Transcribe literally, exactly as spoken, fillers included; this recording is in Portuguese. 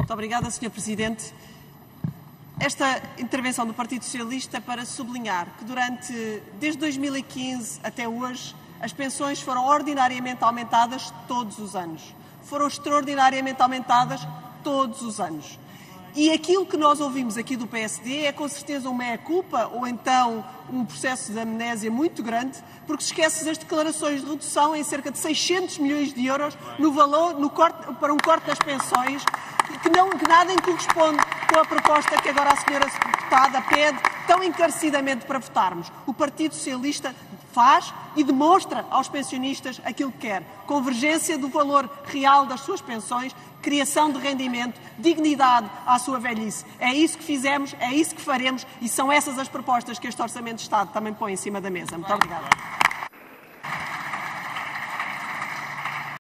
Muito obrigada, senhor Presidente. Esta intervenção do Partido Socialista é para sublinhar que durante, desde dois mil e quinze até hoje, as pensões foram ordinariamente aumentadas todos os anos. Foram extraordinariamente aumentadas todos os anos. E aquilo que nós ouvimos aqui do P S D é com certeza uma meia-culpa ou então um processo de amnésia muito grande, porque se esquece das declarações de redução em cerca de seiscentos milhões de euros no valor, no corte, para um corte das pensões, que, não, que nada em corresponde com a proposta que agora a senhora deputada pede tão encarecidamente para votarmos. O Partido Socialista faz e demonstra aos pensionistas aquilo que quer. Convergência do valor real das suas pensões, criação de rendimento, dignidade à sua velhice. É isso que fizemos, é isso que faremos e são essas as propostas que este Orçamento de Estado também põe em cima da mesa. Muito obrigada.